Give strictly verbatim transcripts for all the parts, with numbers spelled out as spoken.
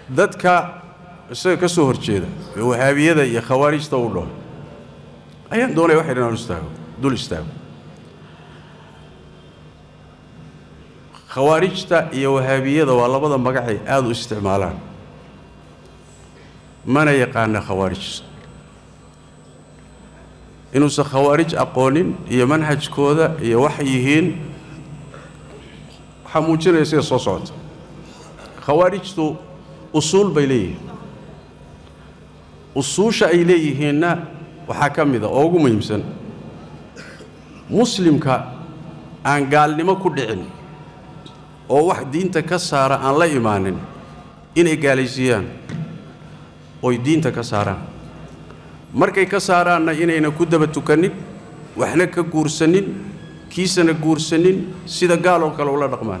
dadka isaga ka soo horjeeda wahaabiyada iyo khawaarijta u dhaw ayaan doonay wax inaan istaago dul istaago khawaarijta iyo wahaabiyada waa labada magac ay aad u isticmaalaan mana yaqaan khawaarij inuu sa khawaarij aqoonin iyo manhajkooda iyo wax yihiin waxa muujinaysa soo socota khawaarijtu usul bay leeyihiin usuusha ay leeyihiinna waxaa ka mid ah oo ugu muhiimsan muslimka aan gaalnimo ku dhicin oo wax diinta ka saara aan la imaanin inay gaalaysiiyaan oo diinta ka saaraan markay ka saaraanna inayna ku daba tukanin waxna ka guursanin kiisana guursanin sida gaal oo kale ula dhaqmaan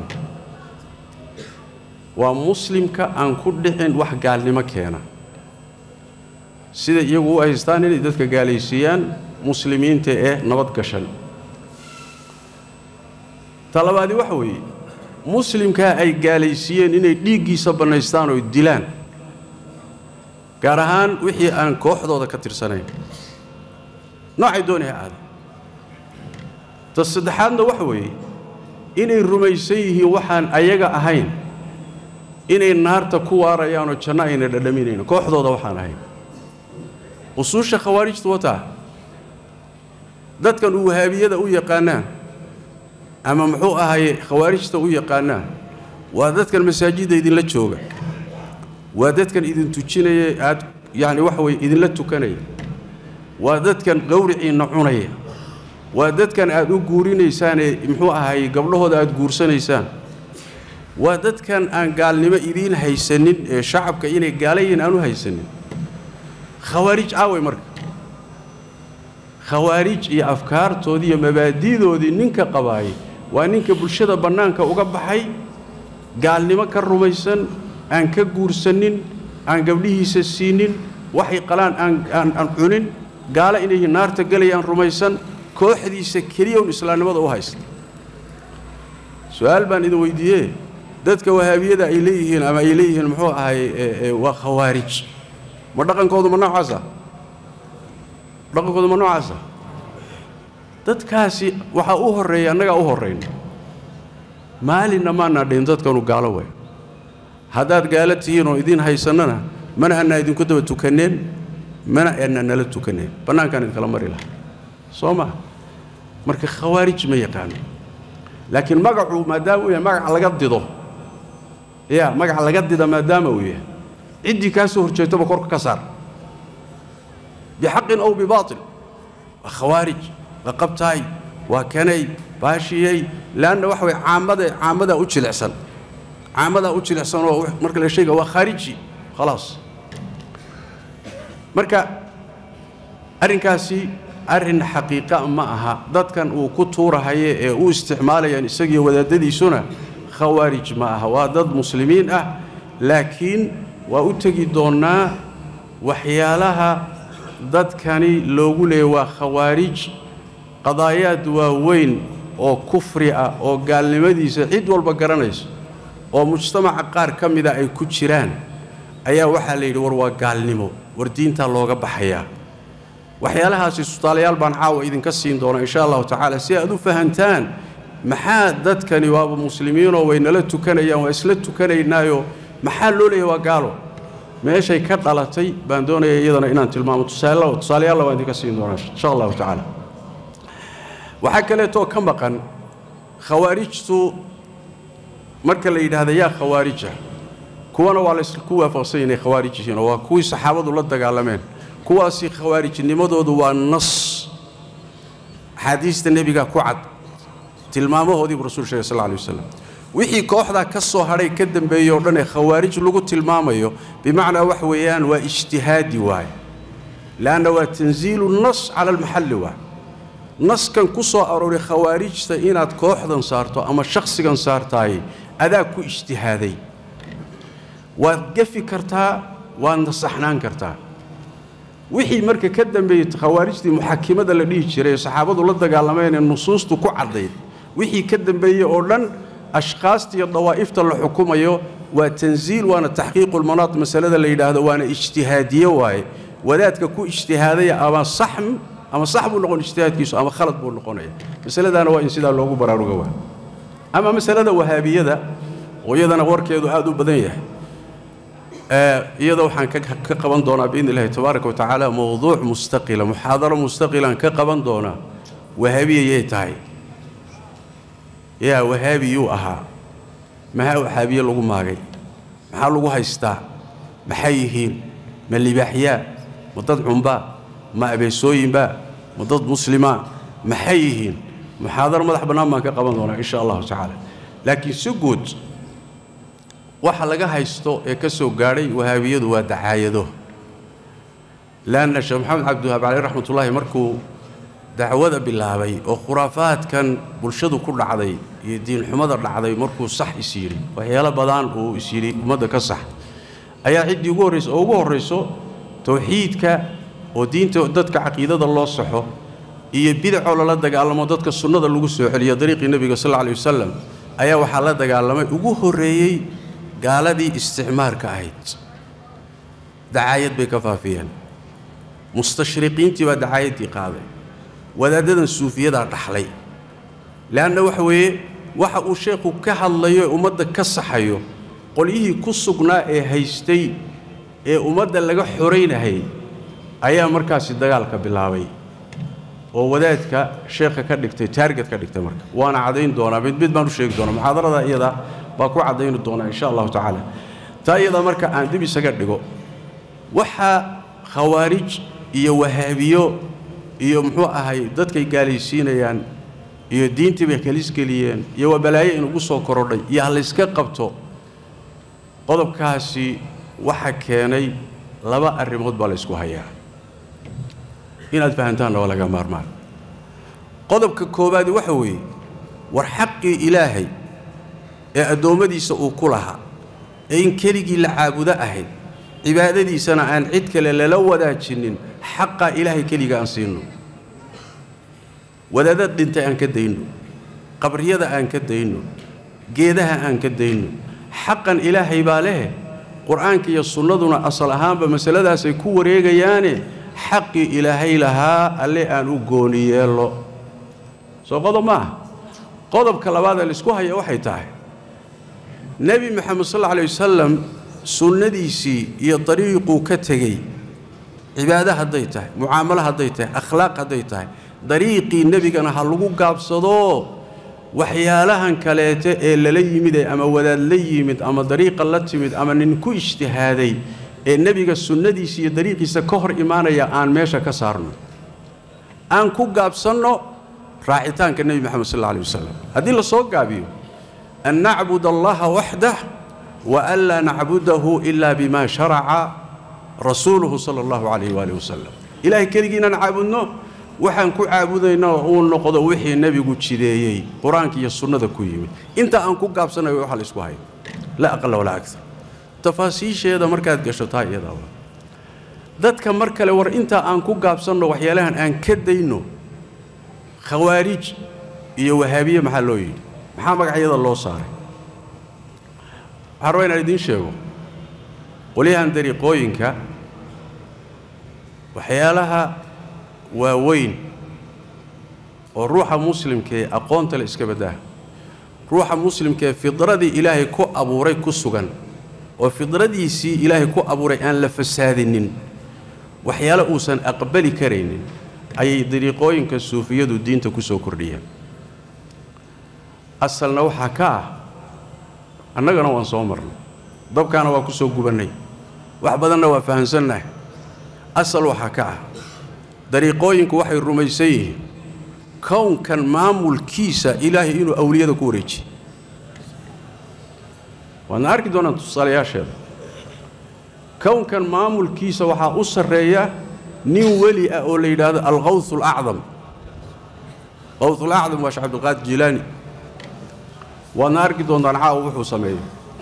waa muslimka aan ku dhicin wax gaalnimo keena sida iyagu u haystaan inay dadka gaalaysiiyaan muslimiinta ee nabad gashan talabaadi waxa weeye muslimka ay gaalaysiiyeen inay dhiiggiisa banaystaan oo dilaan gaar ahaan wixii aan kooxdooda ka tirsanayn noocay doonaya aad ta saddexaadna waxa weeye inay rumaysan yihiin waxaan ayaga ahayn inay naarta ku waarayaan oo janno ayna dhadhaminayno kooxdooda waxaan ahayn usuusha khawaarijtu wataa dadkan uu wahaabiyada u yaqaanaan ama muxuu ahaye khawaarijta u yaqaanaan waa dadkan masaajidda idinla jooga waa dadkan idin tujinaya aad yani waxa way idinla tukanaya waa dadkan qowriciina cunaya waa dadkan aad u guurinaysaan ee muxuu ahaye gabdhahooda aad guursanaysaan waa dadkan aan gaalnimo idin haysanin ee shacabka inay gaalayeen aanu haysanin khawaarij aaway marka khawaarij iyo afkaartoodii iyo mabaadiidoodii ninka qabaayay waa ninka bulshada bannaanka uga baxay gaalnimo ka rumaysan aan ka guursanin aan gabdhihiisa siinin waxay qalaan aan aan aan cunin gaala inay naarta galayaan rumaysan kooxdiisa kaliya oo islaamnimada u haysta su'aal baan idin weydiiyay dadka wahaabiyada ay leeyihiin ama ay leeyihiin muxuu ahay waa khawaarij ma dhaqankoodu ma noocaas ah dhaqankoodu ma noocaas ah dadkaasi waxa u horeeya annaga u horeyn maalinna ma naadhin dadkanu gaalo way haddaad gaala tihiin oo idin haysanana mana ana idinku daba tukaneen mana ana nala tukaneen bannaankaan idin kala mari lahaa soo ma marka khawaarij ma yaqaan laakiin magacu maadaama uu yahay magac laga dido ya magac laga dida maadaama uu yahay ciddii kaa soo horjeetaba korka ka saar bixaqin aw bibaatil waa khawaarij waa qabtaay waa kanay baashiyey laanna waxa way caamada caamada u jilicsan caamada u jilicsan oo marka la sheego waa khariji خلاص marka arrinkaasi arrin xaqiiqa ma aha dadkan uu ku tuurahaye ee uu isticmaalayaan isaga wadaadadiisuna khawaarij ma aha waa dad muslimiin ah laakiin waa u tagi doonaa waxyaalaha dadkani loogu leeyahay waa khawaarij qadaayaad waaweyn oo kufri ah oo gaalnimadiisa cid walba garanayso oo mujtamaca qaar ka mid ah ay ku jiraan ayaa waxa la yiri war waa gaalnimo war diinta looga baxaya waxyaalahaasi su'aalayaal baan caawa idin ka siin doona insha Allah ta'ala si aad u fahantaan maxaa dadkani waa muslimiin oo way nala tukanayaan waa isla tukanaynaayo maxaa loo leeyahay waa gaalo meeshay ka dhalatay baan doonayaa iyadana inaan tilmaamo tusaalayaal tusaalayaal waan idin ka siin doona insha Allah ta'ala waxa kale oo ka maqan khawaarijtu marka la yiraahdo yaa khawaarija kuwana waa la isku waafaqsan inay khawaarij yihiin waa kuwii saxaabadu la dagaalameen kuwaasi khawaarijnimadoodu waa nas xadiista nabiga ku cad tilmaamahoodii rasuulka sallallahu alayhi wasallam wixii kooxda ka soo haray ka dambeeyay oo dhan ee khawaarij lagu tilmaamayo bimaana wax weeyaan waa ijtihaadi waay laana waa tanziilu nas ala al-mahall waa nas kan ku soo aroori khawaarijta inaad kooxdan saarto ama shakhsigan saartaay adaa ku ijtihaaday waad gafi kartaa waad saxnaan kartaa wixii marka ka dambeeyay khawaarijtii muxaakimada la dhigi jiray saxaabadu la dagaalameen nusuustu ku cadeeyay wixii ka dambeeyay oo dhan ashqaasta iyo dawaa'ifta la xukumayo وتنزيل وانا تحقيق المناط مسألة اللي هذا وانا اجتهادية واي وذاتك كو اجتهادية أما صحم أما صح بنقول اجتهاد كيسو أما خلط بنقول إيه مسألة أنا وإن سيدا لوجو برارو جوا أما مسألة وهابية ذا ويدا أنا ورك يدو هذا بدنيه آه يدا وحن كقبان دونا بإذن الله تبارك وتعالى موضوع مستقلة محاضرة مستقلة كقبان دونا وهابية يتاي يا وهابي يو أها ما هو وهابية لوجو ماجي ما هو لوجو هيستا محيهين من اللي بحياء مضاد عنبا ما أبي سوين با مضاد مسلمان محيهين محاضرة مدح بنام كقبان دونا إن شاء الله تعالى لكن سجود وحلقة هيستو يكسو قاري وهابيد ودعايده لأن الشيخ محمد عبد الوهاب عليه رحمة الله مركو دعوة بالله بي وخرافات كان برشده كل عضي يدين حمد العضي مركو صح يسيري وحيالا بدان هو يسيري مدى كصح أي عد يقول رئيس أو يقول رئيسه توحيدك ودين توددك عقيدة الله صحه يبدع على لدك على مددك السنة اللي قصوا على طريق النبي صلى الله عليه وسلم أي وحالتك على ما يقول الرئي قال دي استعمار كاهيد دعاية بكفافيا مستشرقين تبا دعاية قاضي ودادنا السوفية دا رحلي لأنه وحوي وحا الشيخ كهالله ومدى كسحيو قل إيه كسقنا إيه هيستي إيه ومدى لغا حرين هي أيها مركز الدقالك بالله وودادك شيخ كدكتي تارجت كدكتي مركز وانا عادين دونا بيد بيد ما نشيك دونا محاضرة دا إيه دا باكو عدين الدونا إن شاء الله تعالى تايدا مركا عندي بيسجدقو وحا خوارج iyo wahabiyo iyo muxuu ahay dadkay gaalaysiinayaan iyo diintii bay kaliis galiyeen iyo wabalaayo in ugu soo korodhay iyo hal iska qabto qodobkaasi waxa keenay laba arrimood baa la isku hayaa inaad fahantaan oo laga maarmaan qodobka koobaad waxa weeye war xaqi ilaahay ee adoomadiisa uu ku lahaa ee in keligii la caabudo ahayd cibaadadiisana aan cid kale la wadaajinin xaqa ilaahay keliga aan siino wadaadad dhintay aan ka dayno qabriyada aan ka dayno geedaha aan ka dayno xaqan ilaahay baa leh quraanka iyo sunnaduna asal ahaanba masaladaas ay ku wareegayaane xaqi ilaahay lahaa alle aan u gooniyeelo soo qodob ma qodobka labaad ee isku haya waxay tahay نبي محمد صلى الله عليه وسلم سنة هي طريق كتجي عبادة هديته معاملة هديته أخلاق هديته طريقي النبي كان هلقو قاب صدو وحيالها كلاته إلا لي مد أما ولا لي مد أما طريق الله تمد أما ننكو اجتهادي النبي كان سنة هي طريقي سكهر إيمانا يا آن ماشى كسرنا آن كو قاب صنو راعتان كالنبي محمد صلى الله عليه وسلم هذه اللي صوت قابيو أن نعبد الله وحده وألا نعبده إلا بما شرع رسوله صلى الله عليه وآله وسلم إلهي كريجينا نعبدنا وحن كو عابدينا ونقض وحي النبي قد شديي قرآنك يا السنة كويمي أنت أنكو قابسنا ويوحى الإسواهي لا أقل ولا أكثر تفاصيل هذا مركز قشطاي هذا ذاتك مركز ور أنت أنكو قابسنا وحيالها أن كدينو خوارج iyo wahabiye maxaa loo yiri maxaa magacyada loo saaray harwayna idin sheego walihan dariiqooyinka waxyaalaha waaweyn oo ruuxa muslimka ee aqoonta la iska badaa ruuxa muslimka ee fidradii ilaahay ku abuuray ku sugan oo fidradiisii ilaahay ku abuuray aan la fasaadinin waxyaalo uusan aqbali kareynin ayay dariiqooyinka suufiyadu diinta ku soo kordhiyeen asalna waxa ka ah annagana waan soo marnay dabkaana waa ku soo gubanay wax badanna waa fahansannahay asal waxa ka ah dariiqooyinku waxay rumaysan yihiin kownkan maamulkiisa ilaahay inuu awliyada ku wareejiyo waan arki doonaa tusaalayaasheeda kownkan maamulkiisa waxaa u sarreeya nin weli ah oo la yidhaahdo alqawth alacdam qawth alacdam waa sheekh cabdulqaadir jilaani waan arki doonaa caawa wuxuu sameeyo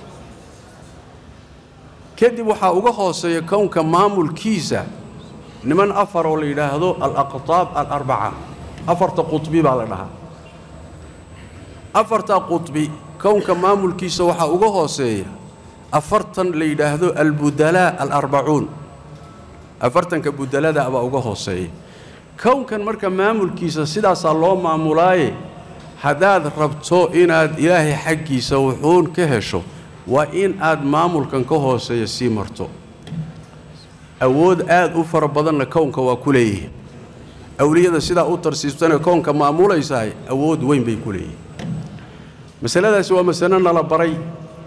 kadib waxaa uga hooseeya kownka maamulkiisa niman afar oo la yidhaahdo al-aqtaab al-arbaca afarta qutbi baa la dhahaa afarta qutbi kownka maamulkiisa waxaa uga hooseeya أفرتن ليدهدو البدلاء الأربعون أفرتن كبدلاء ده أبا أوجه صي كون كان مركب مامول كيسة سيدا صلوا مامولاي حداد ربطو إن أد إلهي حقي سوحون كهشو وإن أد مامول كان كهو سيسي مرتو أود آد أفر بدن كون كواكليه أولياء سيدا أوتر سيستان كون كمامولا يساي أود وين بيكليه مسألة سوى مسألة نلا بري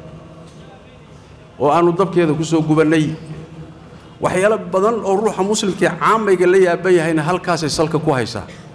وأنا ضبط هذا كسو جبني وحياة بدن الروح مسلم كعام يقول لي أبي هنا هالكاس يسلك كويسة